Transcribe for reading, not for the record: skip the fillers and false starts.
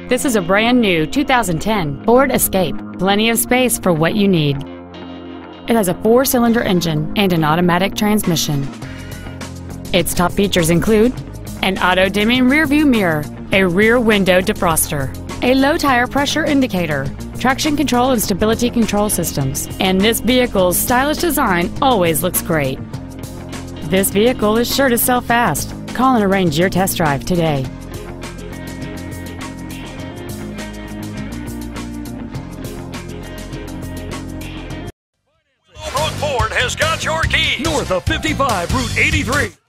This is a brand new 2010 Ford Escape. Plenty of space for what you need. It has a 4-cylinder engine and an automatic transmission. Its top features include an auto-dimming rearview mirror, a rear window defroster, a low tire pressure indicator, traction control and stability control systems, and this vehicle's stylish design always looks great. This vehicle is sure to sell fast. Call and arrange your test drive today. Willowbrook Ford has got your keys. North of 55 Route 83.